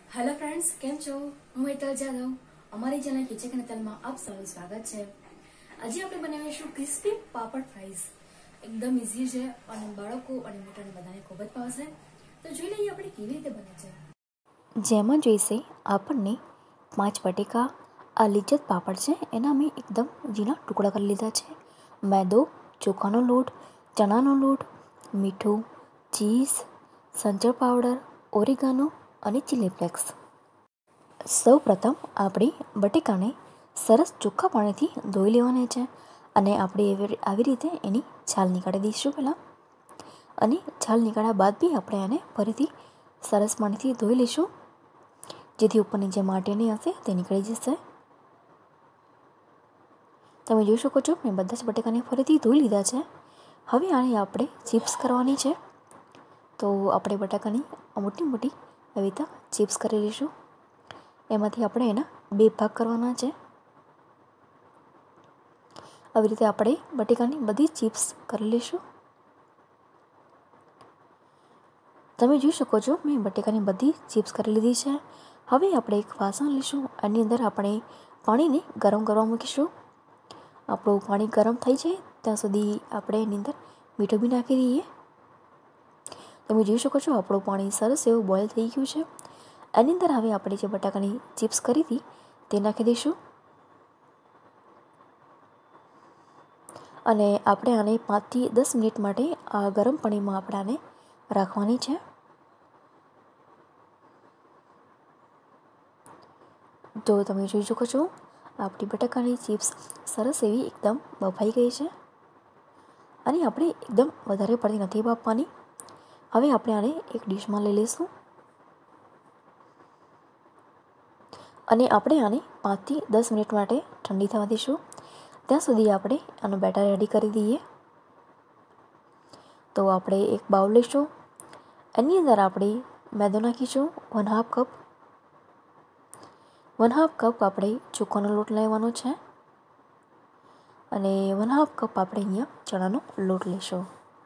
Hello friends, केम छो? હું હેતલ જાદવ અમારી ચેનલ કિચન કેનેતલમાં આપ સૌનું સ્વાગત છે। આજે આપણે બનાવીશું ક્રિસ્પી પાપડ ફ્રાઈઝ। એકદમ ઈઝી છે અને બાળકો અને મોટાને બધાને ખૂબ જ ભાવશે। તો જોઈ લઈએ આપણે કેવી રીતે બને છે। જેમાં જોઈશે આપણને 5 બટેકા, આ લિજ્જત પાપડ છે એના મેં એકદમ ઝીણા ટુકડા કરી લીધા છે, મેદો, ચોખાનો લોટ, ચણાનો લોટ, મીઠું, ચીઝ, સંચળ પાવડર, ઓરેગાનો અને ચીલી ફ્લેક્સ। સૌ પ્રથમ આપણે બટેકાને સરસ ચોખ્ખા પાણીથી ધોઈ લેવાના છે અને આપણે આવી રીતે એની છાલ નીકાળી દઈશું પહેલાં, અને છાલ નીકાળ્યા બાદ બી આપણે આને ફરીથી સરસ પાણીથી ધોઈ લઈશું, જેથી ઉપરની જે માટીની હશે તે નીકળી જશે। તમે જોઈ શકો છો મેં બધા જ બટેકાને ફરીથી ધોઈ લીધા છે। હવે આને આપણે ચિપ્સ કરવાની છે, તો આપણે બટાકાની મોટી મોટી આવી રીતે ચિપ્સ કરી લઈશું। એમાંથી આપણે એના 2 ભાગ કરવાના છે। આવી રીતે આપણે બટેકાની બધી ચિપ્સ કરી લઈશું। તમે જોઈ શકો છો મેં બટેકાની બધી ચિપ્સ કરી લીધી છે। હવે આપણે એક વાસણ લઈશું, એની અંદર આપણે પાણીને ગરમ કરવા મૂકીશું। આપણું પાણી ગરમ થઈ જાય ત્યાં સુધી આપણે એની અંદર મીઠું બી નાખી દઈએ। તમે જોઈ શકો છો આપણું પાણી સરસ એવું બોઇલ થઈ ગયું છે। એની અંદર હવે આપણે જે બટાકાની ચિપ્સ કરી હતી તે નાખી દઈશું અને આપણે આને 5 થી 10 મિનિટ માટે આ ગરમ પાણીમાં આપણે આને રાખવાની છે। તો તમે જોઈ શકો છો આપણી બટાકાની ચિપ્સ સરસ એવી એકદમ બફાઈ ગઈ છે અને આપણે એકદમ વધારે પડતી નથી બાફવાની। હવે આપણે આને એક ડીશમાં લઈ લઈશું અને આપણે આને 5 થી 10 મિનિટ માટે ઠંડી થવા દઈશું। ત્યાં સુધી આપણે આનું બેટર રેડી કરી દઈએ। તો આપણે એક બાઉલ લઈશું, એની અંદર આપણે મેદો નાખીશું 1/2 કપ, 1/2 કપ આપણે ચોખાનો લોટ લેવાનો છે અને 1/2 કપ આપણે અહીંયા ચણાનો લોટ લઈશું।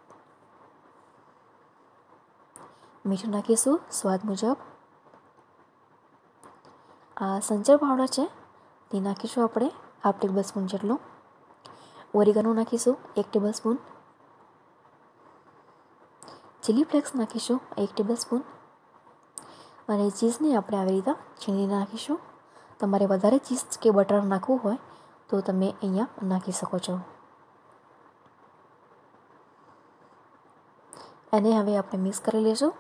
મીઠું નાખીશું સ્વાદ મુજબ। આ સંચળ પાવડર છે તે નાખીશું આપણે 1/2 ટેબલ સ્પૂન જેટલું, ઓરેગાનો નાખીશું 1 ટેબલ સ્પૂન, ચીલી ફ્લેક્સ નાખીશું 1 ટેબલ સ્પૂન અને ચીઝને આપણે આવી રીતે છીણીને નાખીશું। તમારે વધારે ચીઝ કે બટર નાખવું હોય તો તમે અહીંયા નાખી શકો છો। એને હવે આપણે મિક્સ કરી લઈશું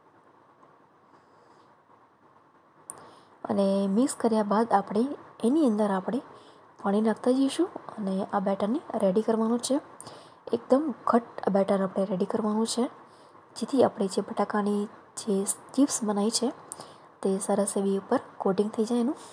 અને મિક્સ કર્યા બાદ આપણે એની અંદર આપણે પાણી નાખતા જઈશું અને આ બેટરને રેડી કરવાનું છે। એકદમ ઘટ્ટ બેટર આપણે રેડી કરવાનું છે, જેથી આપણે જે બટાકાની જે ચિપ્સ બનાવી છે તે સરસ એવી ઉપર કોટિંગ થઈ જાય એનું।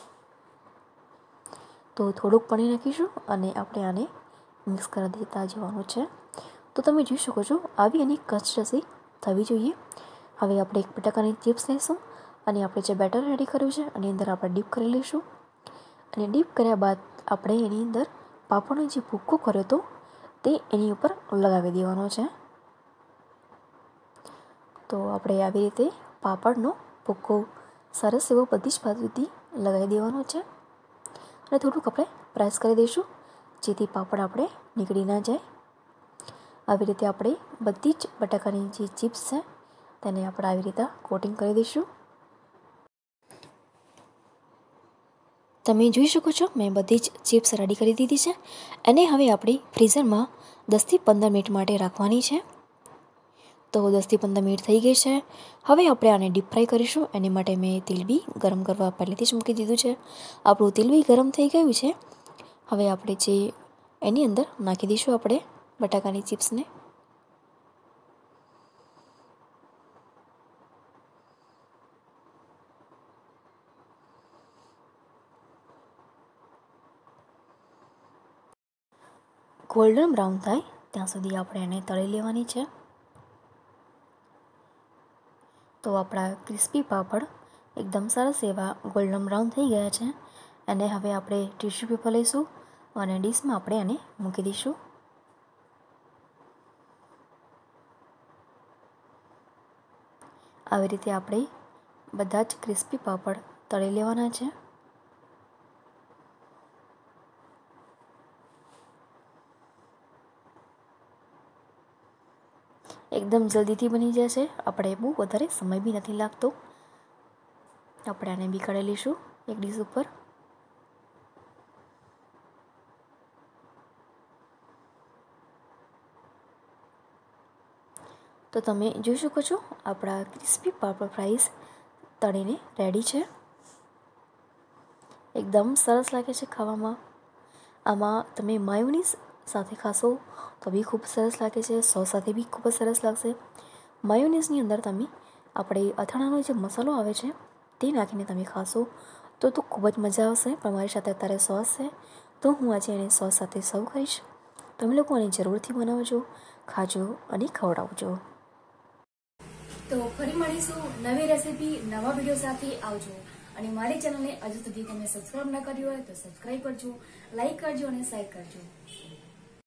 તો થોડુંક પાણી નાખીશું અને આપણે આને મિક્સ કરી દેતા જવાનું છે। તો તમે જોઈ શકો છો આવી એની કન્સિસ્ટન્સી થવી જોઈએ। હવે આપણે એક બટાકાની ચિપ્સ લઈશું અને આપણે જે બેટર રેડી કર્યું છે એની અંદર આપણે ડીપ કરી લઈશું અને ડીપ કર્યા બાદ આપણે એની અંદર પાપડનો જે ભૂક્કો કર્યો હતો તે એની ઉપર લગાવી દેવાનો છે। તો આપણે આવી રીતે પાપડનો ભૂક્કો સરસ એવો બધી જ બાજુથી લગાવી દેવાનો છે અને થોડુંક આપણે પ્રેસ કરી દઈશું, જેથી પાપડ આપણે નીકળી ના જાય। આવી રીતે આપણે બધી જ બટાકાની જે ચિપ્સ છે તેને આપણે આવી રીતે કોટિંગ કરી દઈશું। તમે જોઈ શકો છો મેં બધી જ ચિપ્સ રેડી કરી દીધી છે અને હવે આપણે ફ્રીઝરમાં 10 થી 15 મિનિટ માટે રાખવાની છે। તો 10 થી 15 મિનિટ થઈ ગઈ છે। હવે આપણે આને ડીપ ફ્રાય કરીશું, એની માટે મેં તેલ બી ગરમ કરવા પહેલેથી જ મૂકી દીધું છે। આપણું તેલ બી ગરમ થઈ ગયું છે। હવે આપણે જે એની અંદર નાખી દઈશું આપણે બટાકાની ચિપ્સને। ગોલ્ડન બ્રાઉન થાય ત્યાં સુધી આપણે એને તળી લેવાની છે। તો આપણા ક્રિસ્પી પાપડ એકદમ સરસ એવા ગોલ્ડન બ્રાઉન થઈ ગયા છે। અને હવે આપણે ટીશ્યુ પેપર લઈશું અને ડીશમાં આપણે એને મૂકી દઈશું। આવી રીતે આપણે બધા જ ક્રિસ્પી પાપડ તળી લેવાના છે. એકદમ જલ્દીથી બની જશે. આપણે બહુ વધારે સમય બી નથી લાગતો. આપણે આને બી કાઢી લઈશું એક ડીશ ઉપર. તો તમે જોઈ શકો છો આપણા ક્રિસ્પી પાપડ ફ્રાઈઝ તળીને રેડી છે. એકદમ સરસ લાગે છે ખાવામાં. આમાં તમે માયોનીઝ સાથે ખાશો તો બી ખૂબ સરસ લાગે છે. સોસ સાથે બી ખૂબ જ સરસ લાગશે. માયોનીઝની અંદર તમે આપણે અથાણાનો જે મસાલો આવે છે તે નાખીને તમે ખાશો તો ખૂબ જ મજા આવશે. પણ મારી સાથે અત્યારે સોસ છે તો હું આજે એને સોસ સાથે સર્વ કરીશ. તમે લોકો આને જરૂરથી બનાવજો, ખાજો અને ખવડાવજો. તો ફરી મળીશું નવી રેસીપી નવા વિડીયો સાથે. આવજો. અને મારી ચેનલને હજુ સુધી તમે સબસ્ક્રાઇબ ન કરી હોય તો સબસ્ક્રાઇબ કરજો, લાઈક કરજો અને શેર કરજો.